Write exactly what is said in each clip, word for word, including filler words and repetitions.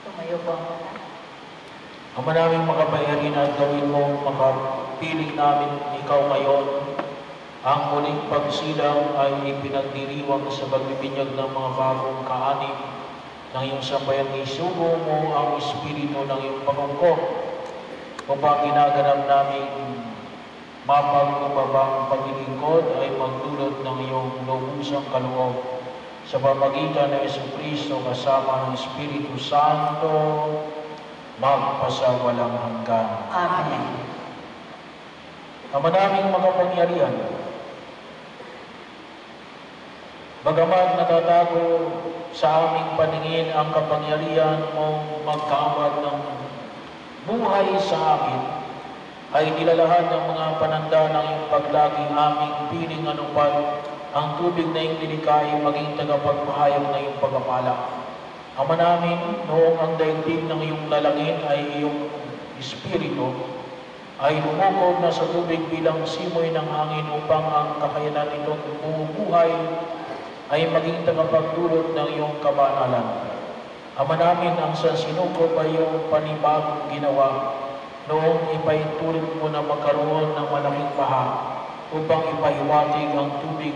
Tumayo po ang lahat. Ama naming makapangyarihan at gawin mo makapiling namin ikaw ngayon. Ang muling pagsilang ay ipinagdiriwang sa pagbibinyag ng mga bagong kaanib ng iyong sambayan. Isugo mo ang espiritu ng iyong pangungkop upang ginaganap namin mapagkubabang paglilingkod ay magdulot ng iyong lubusang kaloob sa pamagitan ng Jesucristo kasama ng Espiritu Santo magpasawalang hanggan. Amen. Ama naming makapangyarihan, bagamat natatago sa aming paningin ang kapangyarihan mong magkaabad ng buhay sa amin, ay nilalahan ng mga pananda ng iyong paglagi aming piling anupat ang tubig na iyong nilikay maging tagapagpahayag na iyong pagpapala. Ama namin, noong ang daigdig ng iyong lalangin ay iyong espiritu, ay lumukob na sa tubig bilang simoy ng hangin upang ang kakayanan nitong bumubuhay ay maging tagapagdulot ng iyong kabanalan. Ama namin, ang sa sinukob ay iyong panibagong ginawa noong ipaituloy mo na magkaroon ng malaking baha upang ipahiwatig ang tubig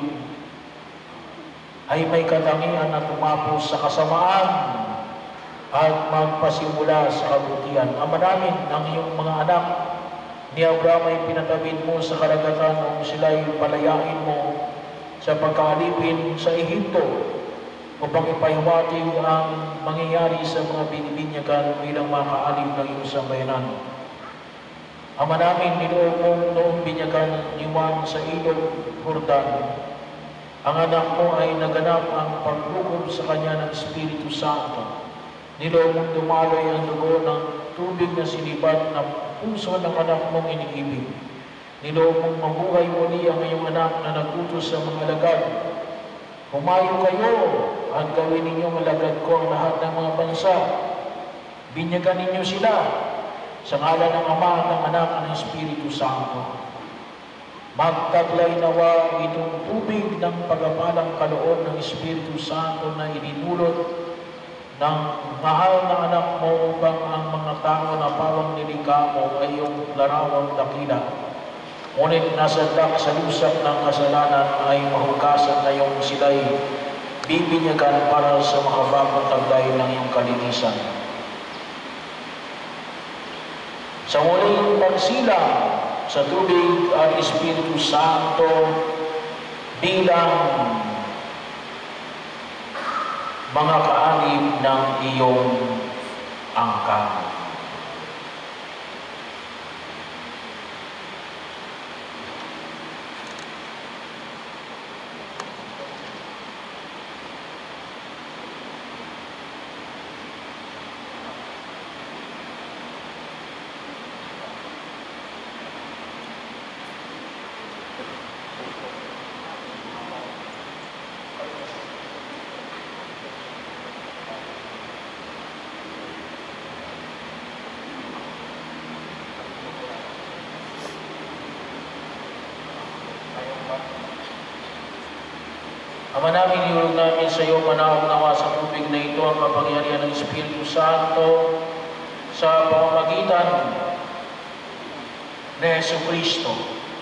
ay may katangian na tumapos sa kasamaan at magpasimula sa kabutihan. Ama namin, ang iyong mga anak ni Abraham ay pinatawid mo sa karagatan noong sila'y palayain mo sa pagkaalipin sa Ehipto upang ipahiwatig ang mangyayari sa mga binibinyagan bilang mga kaalip ng iyong sambayanan. Ama namin, niloob mo noong binyagan ni Juan sa ilog Jordan, ang anak mo ay naganap ang paglukob sa kanya ng Espiritu Santo. Niloob mong dumaloy ang dugo ng tubig na sinibat na puso ng anak mong iniibig. Niloob mong mabuhay muli ang iyong anak na nagutos sa mga alagad. Humayo kayo at gawin ninyong alagad ko ang lahat ng mga bansa. Binyagan ninyo sila sa ngalan ng Ama at ng Anak at ng Espiritu Santo. Magtaglay nawa itong tubig ng pagpapalang kaloob ng Espiritu Santo na ininulot ng mahal na anak mo upang ang mga tao na pawang nilikha mo ay iyong larawang dakila. Ngunit nasa dak sa lusak ng kasalanan ay mahugasan na iyong sila'y bibinyagan para sa makabagong taglay ng iyong kalinisan. Sa muling pagsilang sa tubig at Espiritu Santo bilang mga kaanib ng iyong angkan. Ama namin, iulog namin sa iyo, manawag nawa sa tubig na ito ang kapangyarihan ng Espiritu Santo sa pamamagitan ni Jesucristo.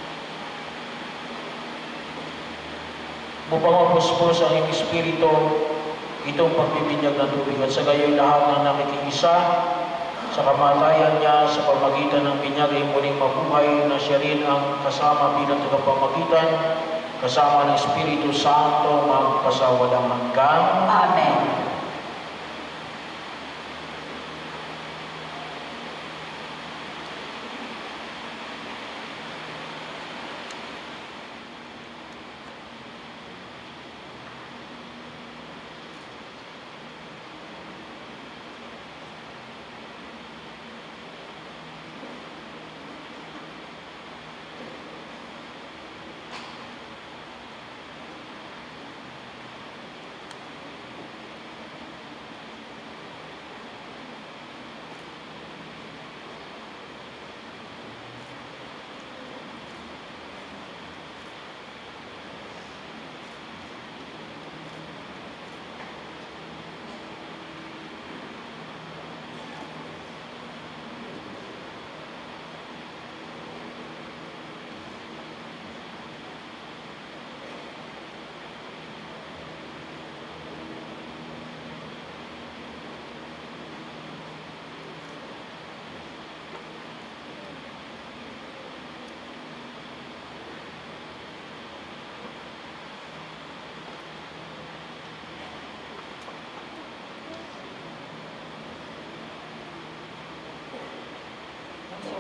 Upang mapuspos ang iyong Espiritu itong pagbibinyag ng tubig at sa gayoy lahat ng nakikiisa sa kamatayan niya sa pamamagitan ng binyag ay muling mabuhay na siya rin ang kasama bilang tagapamagitan kasama ng Espiritu Santo magpasawalang hanggan. Amen.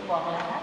po ang lahat.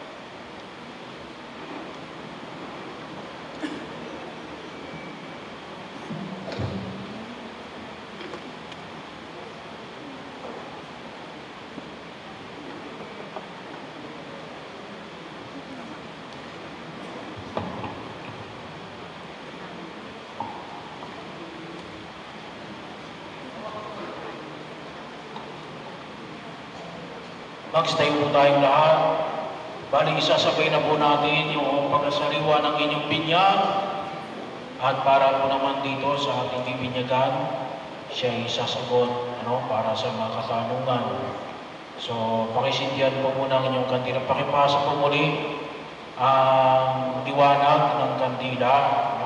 Magstayo po tayong lahat. Bali, isasabay na po natin yung pagkasariwa ng inyong binyag. At para po naman dito sa ating bibinyagan, siya ay isasagot ano, para sa mga katanungan. So, pakisindihan po muna ang inyong kandila. Pakipasa po muli ang liwanag ng kandila. Ano?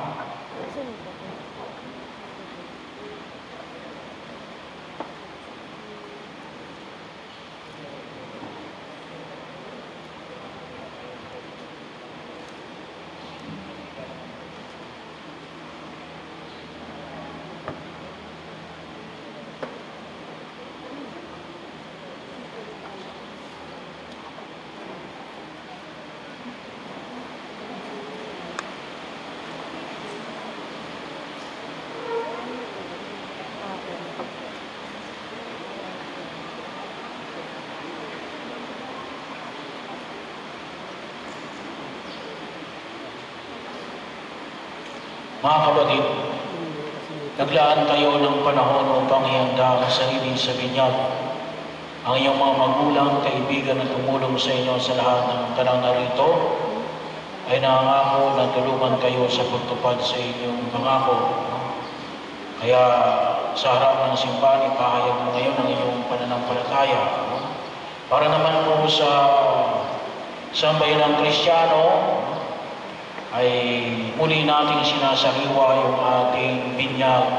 Mga kapatid, naglaan kayo ng panahon upang ihanda ang sarili sa binyag. Ang iyong mga magulang, kaibigan na tumulong sa inyo sa lahat ng tanang narito ay nangako na tulungan kayo sa pagtupad sa inyong pangako. Kaya sa harap ng simbahan, ipahayag mo ngayon ang iyong pananampalataya. Para naman po sa sambayan ng Kristiyano, ay muli nating sinasariwa yung ating binyag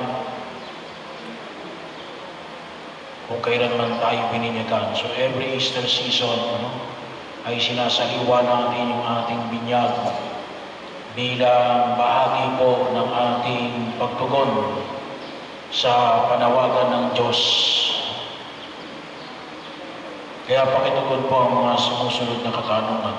kung kailan man tayo bininyagan. So every Easter season, ano, ay sinasariwa natin yung ating binyag bilang bahagi po ng ating pagtugon sa panawagan ng Diyos. Kaya pakitugon po ang mga sumusunod na katanungan.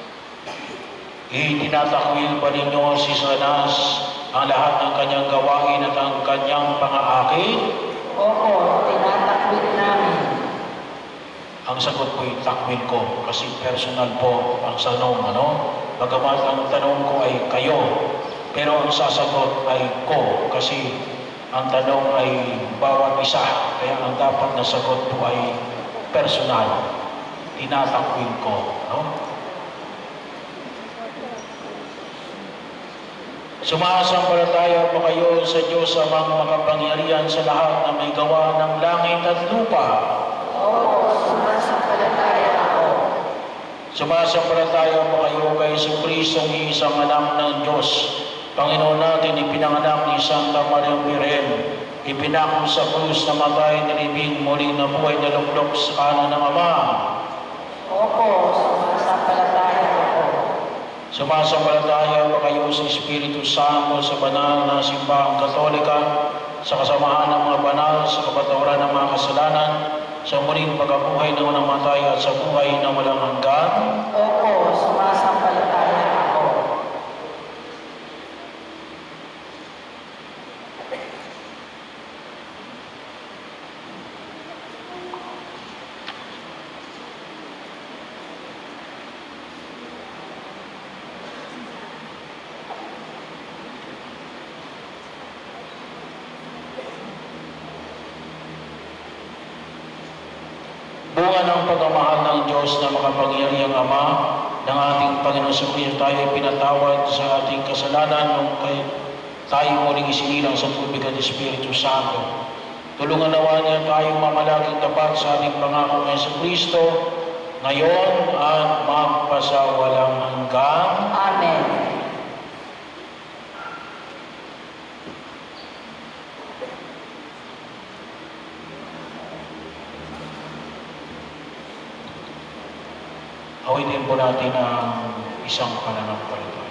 Itinatakwil ba ninyo si Satanas ang lahat ng kanyang gawain at ang kanyang pang-aaki? Opo, tinatakwil namin. Ang sagot po ay takwil ko kasi personal po ang tanong, ano? Bagamat ang tanong ko ay kayo, pero ang sasagot ay ko kasi ang tanong ay bawat isa. Kaya ang dapat na sagot po ay personal. Tinatakwil ko, no? Sumasampalataya pa kayo sa Diyos amang makapangyarihan sa lahat na may gawa ng langit at lupa? Oo, sumasampalataya ako. Sumasampalataya pa kayo kay Jesucristong isang anak ng Diyos, Panginoon natin, ipinanganak ni Santa Maria Virgen, ipinako sa krus na matay, nilibing, muling nabuhay na luklok sa kanan ng Ama? Opo, sumasampalataya ako. Sumasampalataya ba kayo sa Espiritu Santo sa banal na simbahang Katolika, sa kasamahan ng mga banal, sa kapatawaran ng mga kasalanan, sa muling pagkabuhay ng namatay at sa buhay na walang hanggan? Opo, sumasampalataya ako. Bunga ng pagmamahal ng Diyos na makapangyarihang Ama ng ating Panginoon sa Kristo, tayo ay pinatawad sa ating kasalanan nung kay tayo muling isinilang sa tubig at Espiritu Santo. Tulungan nawa niya tayong mamalaging tapat sa ating pangako ngayon sa Kristo, ngayon at magpasawalang hanggan. Amen. Awitin po natin ang isang pananampalataya.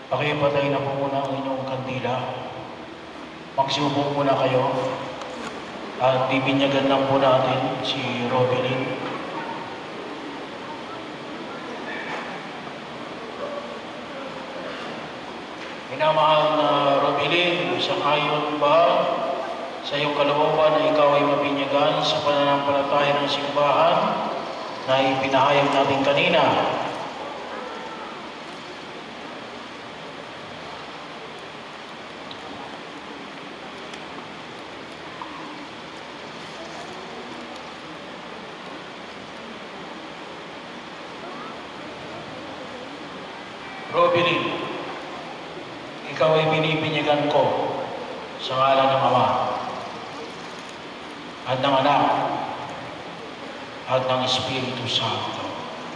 Pakipatay na po muna ang inyong kandila. Magsiupo muna kayo. At bibinyagan lang po natin si Robelin. Minamahal na Robelin, sangayon ba sa iyong kalooban na ikaw ay mabinyagan sa pananampalataya ng simbahan na ipinahayag natin kanina? Robelin, ikaw ay binibinyagan ko sa ngalan ng Ama at ng Anak at ng Espiritu Santo.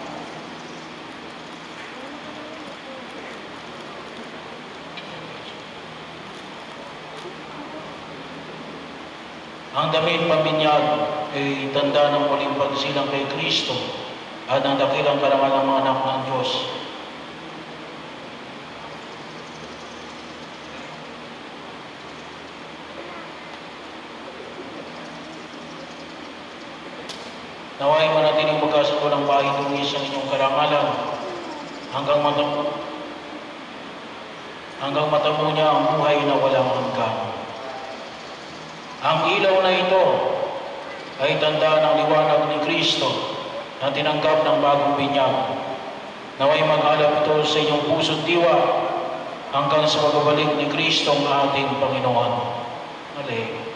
Ang damit pambinyag ay tanda ng muling pagsilang kay Kristo at ng dakilang karangal ng mga anak ng Diyos. Naway manatiling magkasundo ng pahitungis ang inyong karangalan hanggang matamo, hanggang matamo niya ang buhay na walang hanggan. Ang ilaw na ito ay tanda ng liwanag ni Kristo na tinanggap ng bagong binyag. Naway mag-alap ito sa inyong puso't diwa hanggang sa pagbabalik ni Kristo ang ating Panginoon. Amen.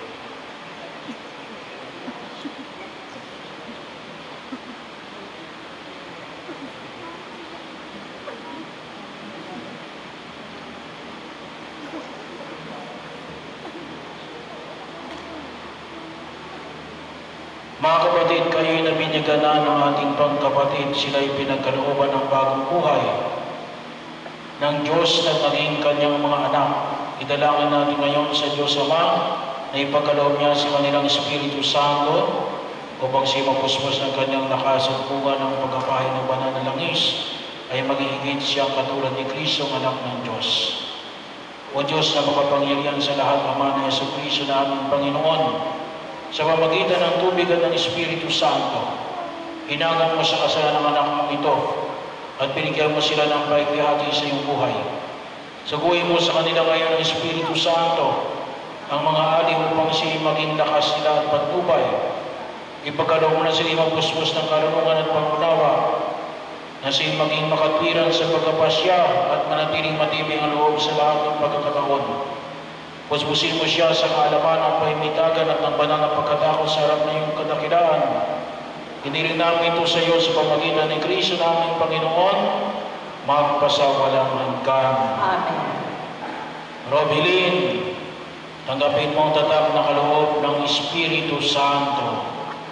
Mga kapatid, kayo'y nabinyagan na ng ating pangkapatid. Sila'y pinagkalooban ng bagong buhay ng Diyos na naging kanyang mga anak. Idalangin natin ngayon sa Diyos Ama na ipagkaloob niya sa kanilang Espiritu Santo upang si mapuspos ng kanyang lakas at bunga ng pagkapahay ng banal na langis ay maghihigit siyang katulad ni Kristo, ang anak ng Diyos. O Diyos na makapangyarihan sa lahat, Ama na Yesu Kristo na aming Panginoon, sa pamagitan ng tubig at ng Espiritu Santo, hinagan mo sa kasalanan ng anak mong ito at binigyan mo sila ng paikihati sa iyong buhay. Saguhin mo sa kanila ngayon ng Espiritu Santo ang mga aliw upang siya maging lakas nila at patnubay. Ipagkaloob mo na sila magpuspos ng karunungan at pangunawa, na siya maging makatwiran sa pagkapasya at manatiling matibay ang loob sa lahat ng pagkakataon. Puspusin mo siya sa kaalaman ng pahimitagan at ng banal na pagkatakot sa harap na iyong kadakilaan. Hiniling namin ito sa iyo sa pamagitan ni Kristo naming Panginoon, magpasawalang hanggan. Amen. Robelin, tanggapin mo ang tatag na kaloob ng Espiritu Santo.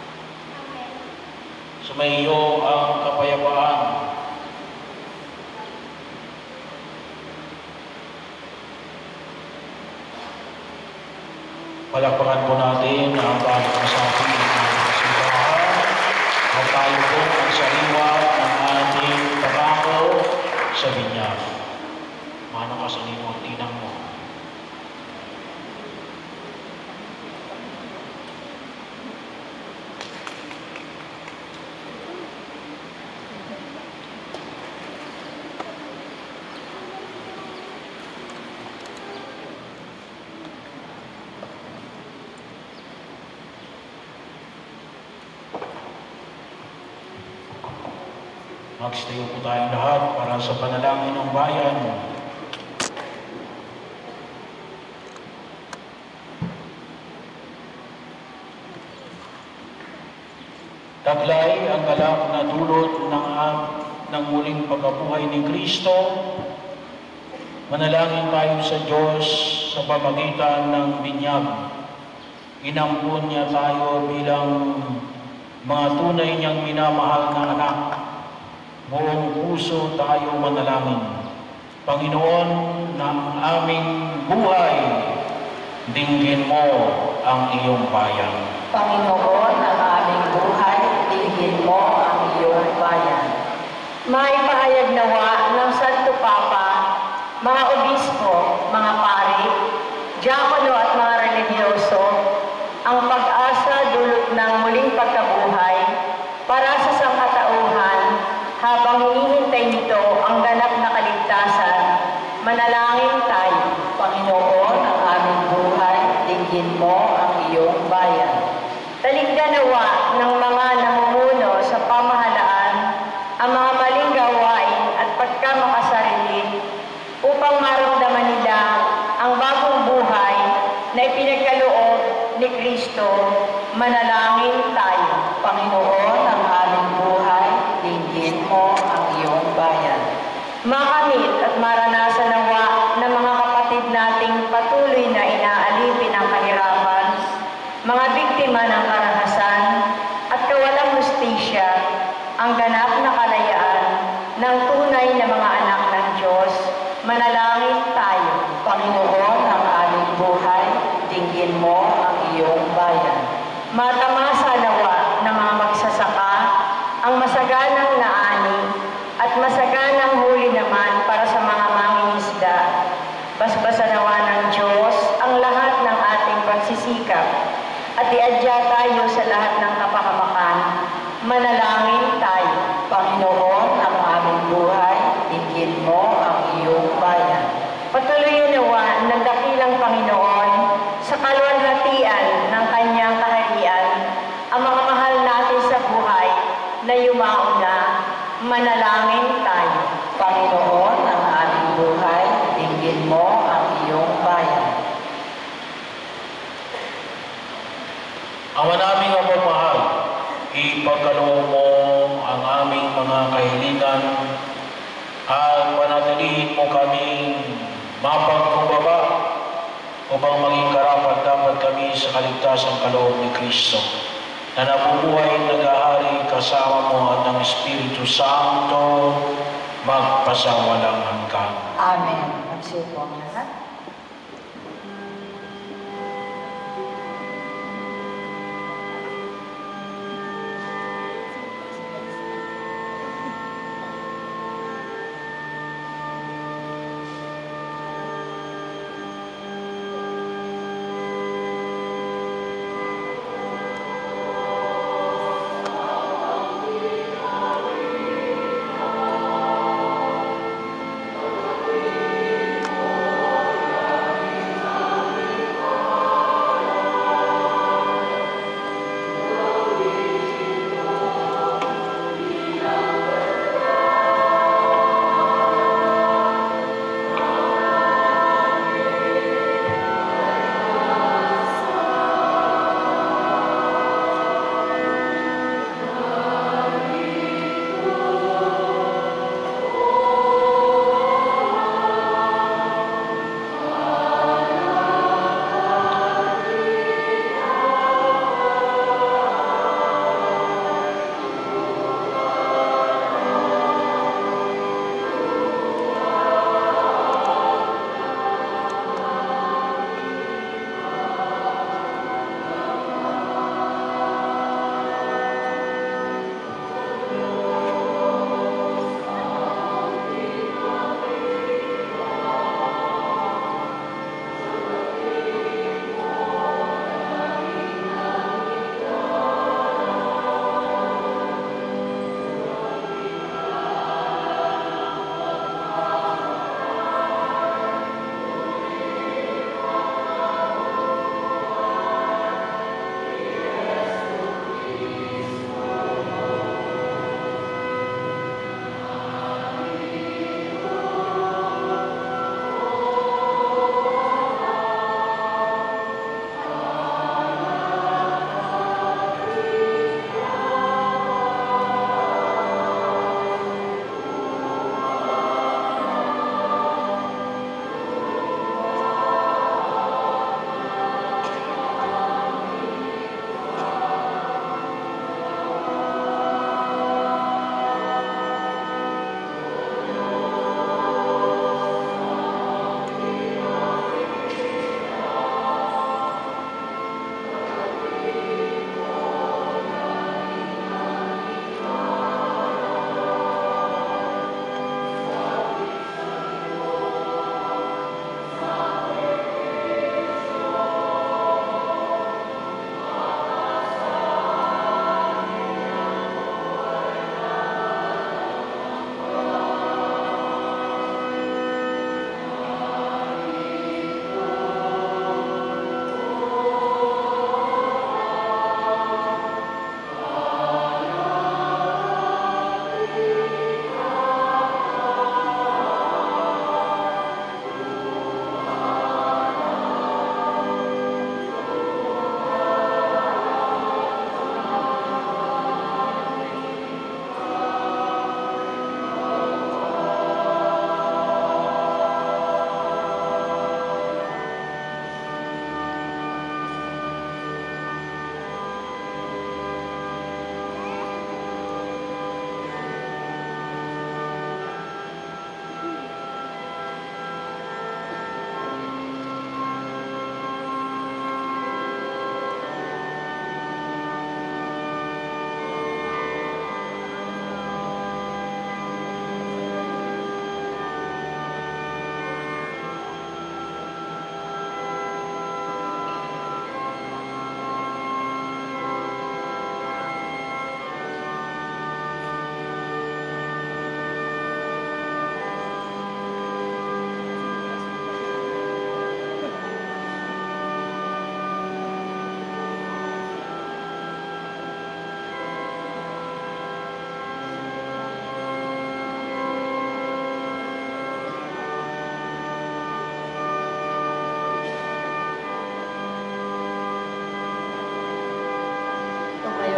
Sumayo ang kapayapaan. Palakpakan po natin ang bagong kasapi ng ating simbahan at tayo po ang sariwa ng ating pangako sa binyag. Manong ka sa lino at tinang mo. Magstayo po tayong lahat para sa panalangin ng bayan. Taglay ang galak na dulot ng, ng muling pagkabuhay ni Kristo. Manalangin tayo sa Diyos sa pamagitan ng binyag. Inampun niya tayo bilang mga tunay niyang minamahal na anak. Buong puso tayo manalangin. Panginoon ng aming buhay, dinggin mo ang iyong bayan. Panginoon ng aming buhay, dinggin mo ang iyong bayan. Maipahayag nawa ng Santo Papa, mga ang pag-asa dulot ng muling pagkabuhay para sa sangkatauhan habang hinihintay nito ang ganap na kaligtasan. Manalangin tayo. Panginoon, ang aming buhay, dinggin mo ang iyong bayan. Talikdan nawa ng mga namumuno sa pamahalaan ang mga maling gawain at pagkamakasarili upang maramdaman nila ang bagong buhay na ipinagkaloob ni Kristo. Manalangin tayo. Panginoon, ang aming buhay, dinggin mo ang iyong bayan. Makamit at maranasan nawa ng mga kapatid nating patuloy na inaalipin ang kahirapan, mga biktima ng karahasan at kawalang hustisya, ang ganap na kalayaan ng tunay na mga anak ng Diyos. Manalangin tayo. Panginoon, ang aming buhay, dinggin mo ang iyong bayan. Matamasa nawa ng mga magsasaka ang masaganang naani at masaganang huli naman para sa mga mangingisda. Basbasa nawa ng Diyos ang lahat ng ating pagsisikap at iadya tayo sa lahat ng kapahamakan. Manalangin tayo. Panginoon, ang aming buhay, dinggin mo ang iyong bayan. Patuloy nawa ng dakilang Panginoon sa kaluwalhatian ng kanyang kaharian ang mga mahal natin sa buhay na yumauna. Manalangin tayo. Panginoon, ang aming buhay, dinggin mo ang iyong bayan. Ama naming mapamahal, ipagkaloob mo ang aming mga kahilingan at panatilihin mo kaming mapagkumbaba upang maging karapat-dapat kami sa kaligtasang kaloob ni Kristo na nabubuhay nag-ahari kasama mo at ng Espiritu Santo magpasawalang hanggan. Amen. Magsiupo ang lahat.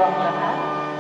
ang lahat.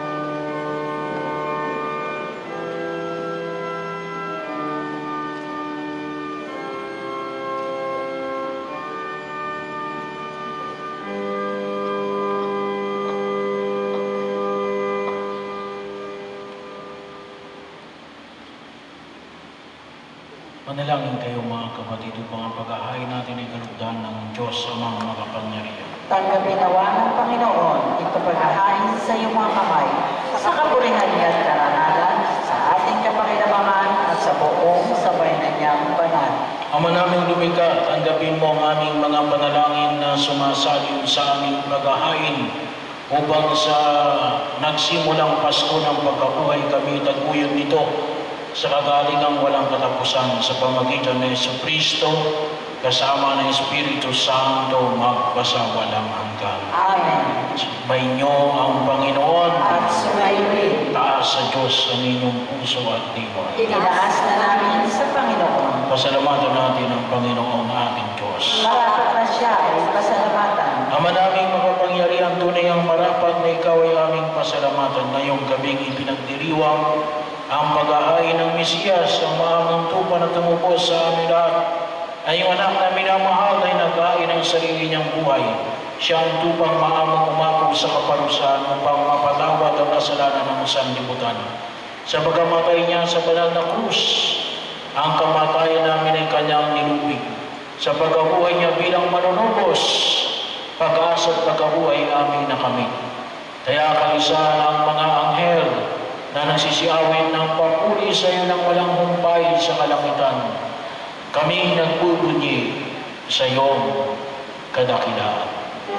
Manalangin kayo mga kapatid upang ang pag-ahay natin ay kalugdan ng Diyos amang makapangyarihan. Tanggapin nawa ng Panginoon ito paghahain sa iyong mga kamay, sa kapurihan niya at karangalan, sa ating kapakinabangan at sa buong sabay na niyang banal. Ama naming lumikha, tanggapin mo ang aming mga panalangin na sumasalin sa aming paghahain upang sa nagsimulang Pasko ng pagkabuhay kami taguyod nito sa kagalingang walang katapusan sa pamagitan ng Jesucristo kasama ng Espiritu Santo magpasawalang hanggan. Amen. Subayin niyo ang Panginoon. At sumayin, Taas sa Diyos ang inyong puso at diwa. itinaas na namin sa Panginoon. Pasalamatan natin ang Panginoon ating Diyos. Marapat na siya ay pasalamatan. Ama naming makapangyarihan, tunay ang marapat na ikaw ay aming pasalamatan. Ngayong gabing ipinagdiriwang ang pag-ahain ng Mesiyas, ang maamang tupa na tumupos sa amin lahat. Ay yung anak na minamahal ay nagkain ng sarili niyang buhay. Siya ang tupang maamang umako sa kaparusahan upang mapatawad ang kasalanan ng sanlibutan. Sa pagkamatay niya sa banal na krus, ang kamatayan namin ay kanyang nilubig. Sa pagkabuhay niya bilang manunubos, pag-asa at pagkabuhay amin na kami. Kaya kalisahan ang mga anghel na nagsisiawit ng papuri sa iyo ng walang humpay sa kalangitan. Kami nagbubunyi sa iyong kadakilaan.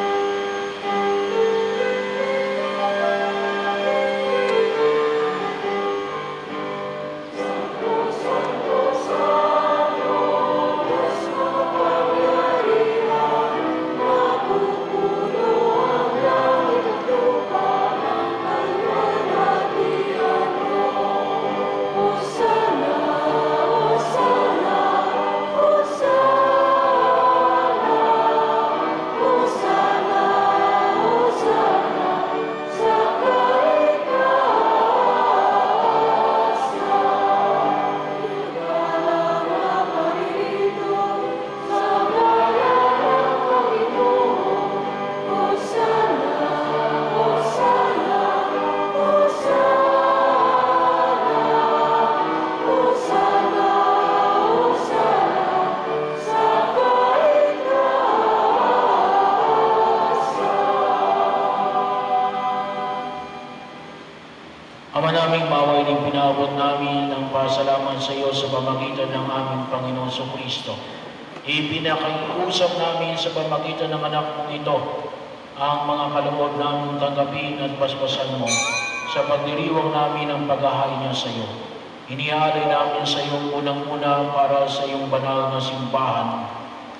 Ama naming maway din pinaabot namin ang pasalamat sa iyo sa pamagitan ng aming Panginoon Jesucristo. Ipinakiusap namin sa pamagitan ng anak mong ito ang mga kaloob namin tanggapin at basbasan mo sa pagdiriwang namin ang paghahain niya sa iyo. Iniaalay namin sa iyo unang-una para sa iyong banal na simbahan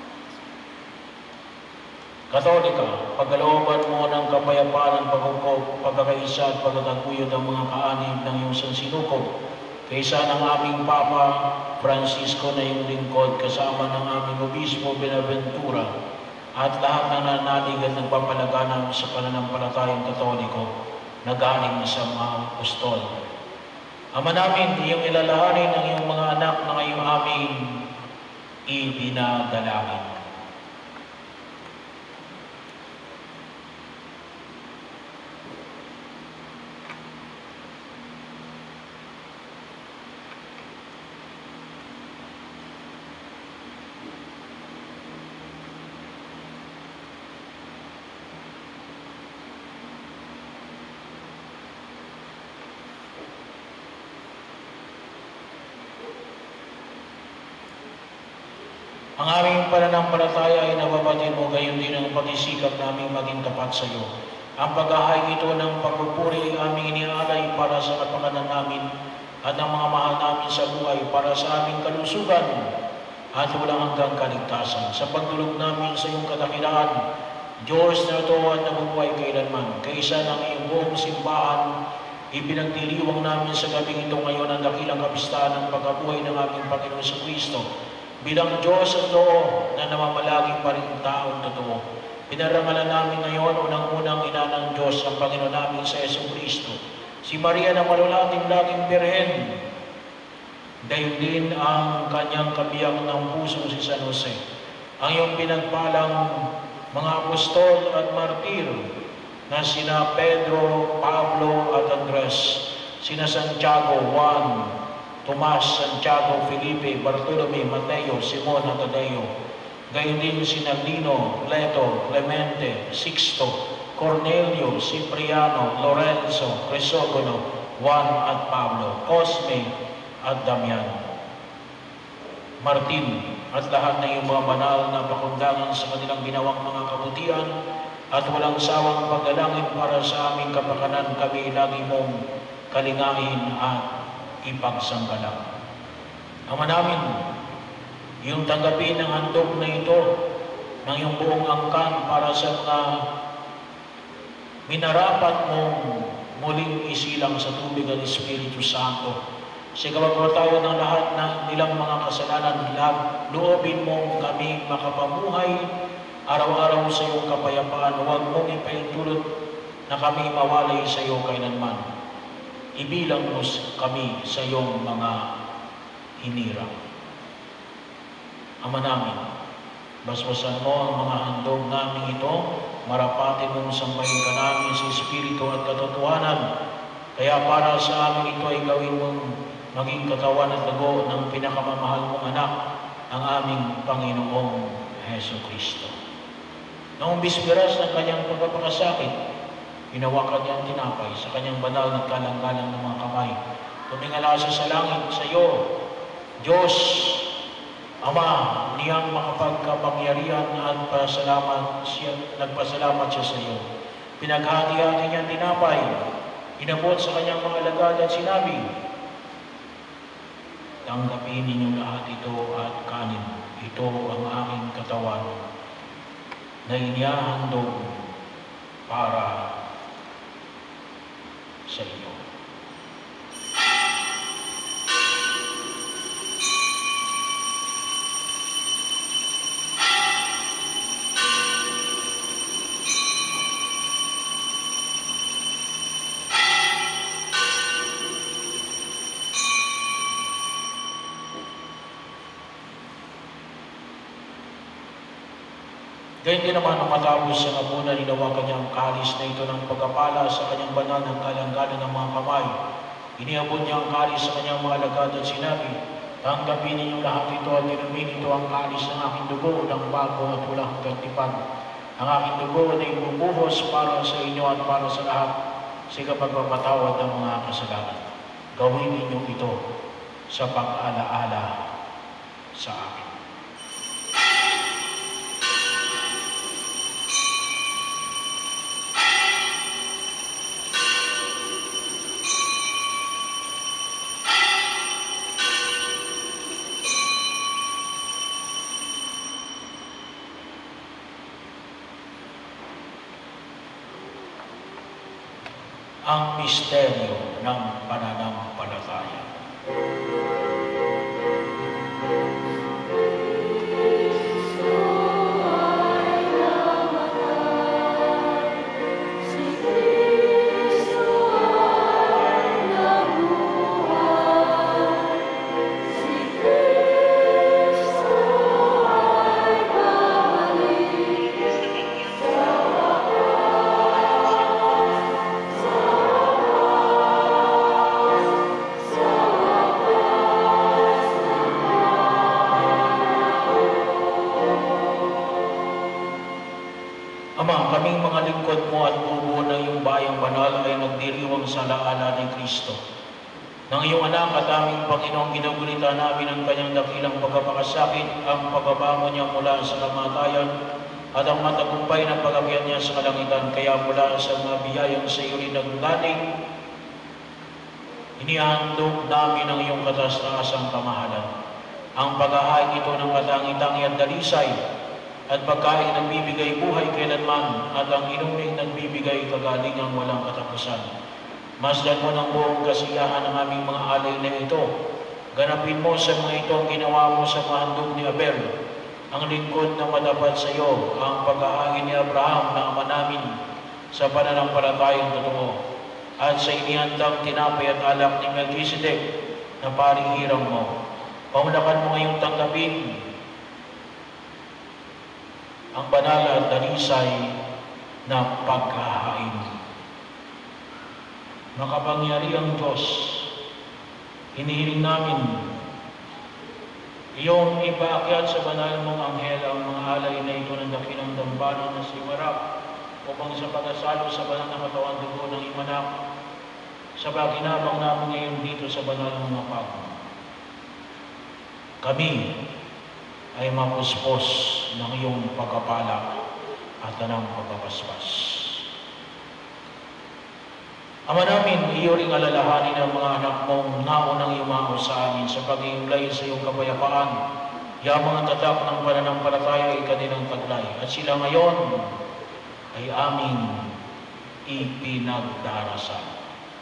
Katolika, pagkalooban mo ng kapayapaan, pagkukop, pagkakaisa at pagkakaguyod ang mga kaanib ng iyong sansinukob. Kaysa ng aming Papa Francisco na iyong lingkod, kasama ng aming Obispo Benaventura, at lahat ng nanalig at nagpapalaganap sa pananampalatayang Katoliko na galing sa mga apostol. Ama namin, iyong ilalahanin ang iyong mga anak na ngayong aming ibinadalangin. Ang aming pananampalataya ay nababatid mo, gayon din ang pag-isikap namin maging tapat sa iyo. Ang paghahain ito ng pagpupuri ay aming inialay para sa kapakanan namin at ng mga mahal namin sa buhay para sa aming kalusugan at walang hanggang kaligtasan. Sa pagdulog namin sa iyong kadakilaan, Diyos na ito at nabubuhay kailanman, kaisa ng iyong buong simbahan, ipinagdiriwang namin sa gabing ito ngayon ang dakilang kapistahan ng pagkabuhay ng aming Panginoon sa Kristo. Bilang Diyos at Loo na namamalagi pa rin taong totoo, Pinarangalan namin ngayon, unang-unang ina ng Diyos, ang Panginoon namin sa Jesucristo. Si Maria na malulating laging birhen. Gayon din ang kanyang kabiyak ng puso si San Jose. Ang iyong pinagpalang mga apostol at martir na sina Pedro, Pablo at Andres, sina Santiago, Juan, Tomas, Santiago, Felipe, Bartolome, Mateo, Simon at Tadeo. Gayon din sina Lino, Leto, Clemente, Sixto, Cornelio, Cipriano, Lorenzo, Crisogono, Juan at Pablo, Cosme at Damian, Martin, at lahat ng iyong mga banal na pakundangan sa kanilang ginawang mga kabutihan at walang sawang pagdalangin para sa aming kapakanan, kami lagi mong kalingain at ipagsanggalang. Ama namin, iyong tanggapin ang handog na ito ng iyong buong angkan para sa mga minarapat mong muling isilang sa tubig at Espiritu Santo. Sa kapagpatawad ng lahat ng nilang mga kasalanan, lahat loobin mong kami makapamuhay araw-araw sa iyong kapayapaan. Huwag mong ipaintulot na kami mawalay sa iyo kailanman. Ibilang mo kami sa iyong mga hinirang. Ama namin, basbasan mo ang mga handog namin ito, marapatin mong sambahin ka namin sa Espiritu at katotohanan. Kaya para sa amin ito ay gawin mong maging katawan at dugo ng pinakamamahal mong anak, ang aming Panginoong Heso Kristo. Noong bisperas ng kanyang pagpapakasakit, hinawakan niya ang tinapay sa kanyang banal na kalang-galang ng mga kamay. Tumingala siya sa langit, sa iyo, Diyos, Ama, niyang makapagkapangyarihan at pasalamat siya, nagpasalamat siya sa iyo. Pinaghati-hati niya ang tinapay, inabot sa kanyang mga alagad at sinabi, tanggapin ninyo lahat ito at kanin. Ito ang aking katawan na inihahandog para sa iyo. Gayun din naman nung matapos siya nga muna, ninawakan niya ang kalis na ito ng pagkapala sa kanyang banal ng kalang-galang ng mga kamay. Iniabot niya ang kalis sa kanyang mga alagad at sinabi, tanggapin ninyo lahat ito at inumin ito ang kalis ng aking dugo ng bago at walang hanggang tipan. Ang aking dugo na ibubuhos para sa inyo at para sa lahat sa kapagpapatawad ng mga kasalanan. Gawin ninyo ito sa pag-alaala sa akin. Ang misteryo ng pananampalataya. Ama, kaming mga lingkod mo at bubuo ng iyong bayang banal ay nagdiriwang sa alaala ni Kristo. Nang iyong anak at aming Panginoong ginagulita namin ang kanyang dakilang pagkapakasakit, ang pagbabangon niya mula sa kamatayan, at ang matagumpay na pag-akyat niya sa kalangitan, kaya mula sa mga biyayang sa iyo rin nagdating, inihandog namin ang iyong katas-taasang kamahalan. Ang paghahain ito ng katangi-tangi at dalisay, at pagkain nagbibigay buhay kailanman, at ang inuming nagbibigay kagalingang walang katapusan. Masdan mo ng buong kasiyahan ng aming mga alay na ito. Ganapin mo sa mga ito ang ginawa mo sa mahandog ni Abel, ang lingkod na madapat sa iyo ang pag-aangin ni Abraham na ama namin sa pananampalatayang totoo at sa inihandang tinapay at alak ni Melchizedek na paring hirang mo. Paunlakan mo ngayong tanggapin ang banal at danisay na paghahain. Makapangyarihang Diyos, hinihiling namin iyong ipaakyat sa banal mong anghel ang mga alay na ito ng dakilang dambana na si Marap upang sa pag-asalo sa banal na katawan dugo ng imanak sa paginabang namin ngayon dito sa banal ng mapag. Kami ay mapuspos ng iyong pagkapala at tanang pagpapaspas. Ama namin, iyo ring alalahanin ang mga anak mong naunang yumao sa amin sa pag-iulay sa iyong kapayapaan. Yung mga tatak ng pananampalataya ay kanilang taglay. At sila ngayon ay aming ipinagdarasal.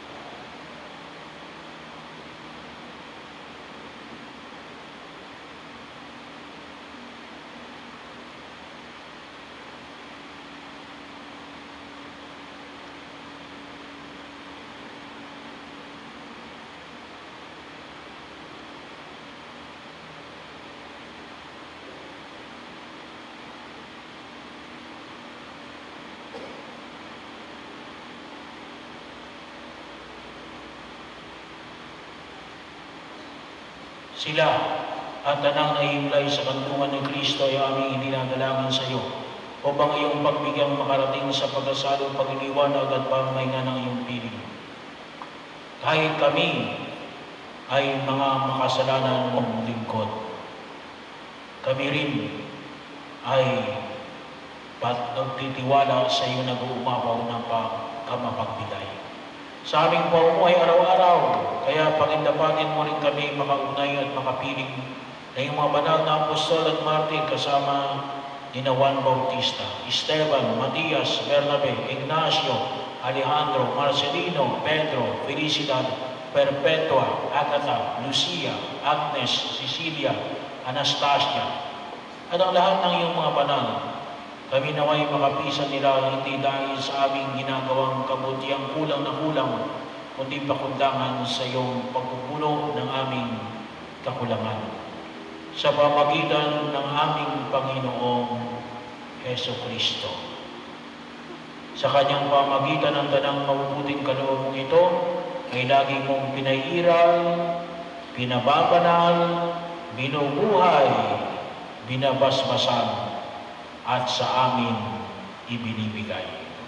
Sila at tanang nahimlay sa kanlungan ni Kristo ay aming idinadalangin sa iyo upang iyong pagbigyang makarating sa pagkasalong pagliliwanag at pamahinga ng iyong piling. Kahit kami ay mga makasalanan mong lingkod, kami rin ay pat nagtitiwala sa iyo nag-uumapaw ng kamapagbigay. Sa aming pamumuhay araw-araw, kaya pagindapatin mo rin kami makaunay at makapiling na yung mga banal na apostol at martir kasama ni Juan Bautista, Esteban, Matias, Bernabe, Ignacio, Alejandro, Marcelino, Pedro, Felicidad, Perpetua, Agatha, Lucia, Agnes, Cecilia, Anastasia, at ang lahat ng iyong mga banal. Kami naway makapisan nila hindi dahil sa aming ginagawang kabutiang kulang na kulang, kundi pakundangan sa iyong pagpupuno ng aming kakulangan. Sa pamagitan ng aming Panginoong Heso Kristo. Sa kanyang pamagitan ng tanang mabubuting kaloob mong ito, ay lagi mong pinairal, pinababanal, binubuhay, binabasbasan, at sa amin ibinibigay.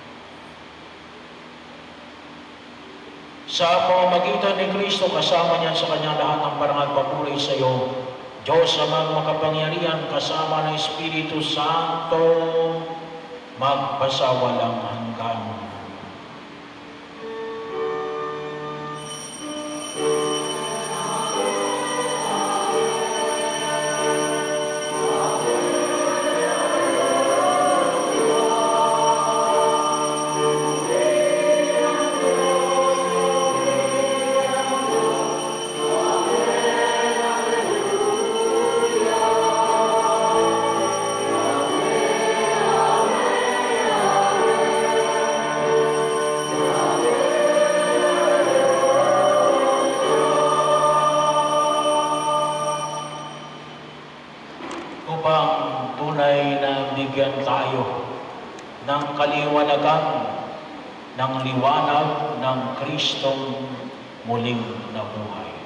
Sa pamamagitan ni Kristo, kasama niya sa kanyang lahat ng parangal papuri sa iyo, Diyos amang makapangyarihan, kasama ng Espiritu Santo, magpasawalang hanggan. Ng kaliwanagan ng liwanag ng Kristong muling nabuhay.